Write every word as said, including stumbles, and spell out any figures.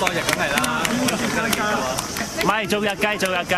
多日梗係啦，唔係做日計做日計。